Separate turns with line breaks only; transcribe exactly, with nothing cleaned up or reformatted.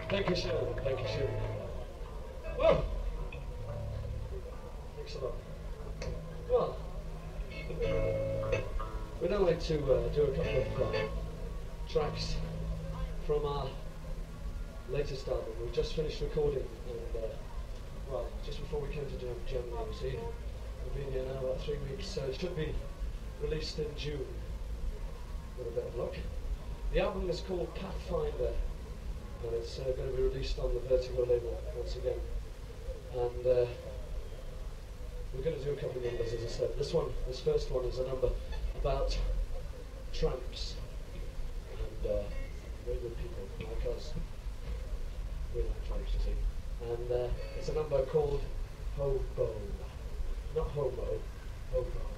Thank you, Sean. Thank you, Sean. Well, thanks a lot. Well, we'd now like to uh, do a couple of uh, tracks from our latest album. We've just finished recording, and uh, well, just before we came to Germany, you see, we've been here now about three weeks, so it should be released in June, with a bit of luck. The album is called Pathfinder, and it's uh, going to be released on the Vertigo label once again. And uh, we're going to do a couple of numbers, as I said. This one, this first one, is a number about tramps and uh, very good people like us. We like tramps, you see. And uh, it's a number called Hobo, not Homo, Hobo.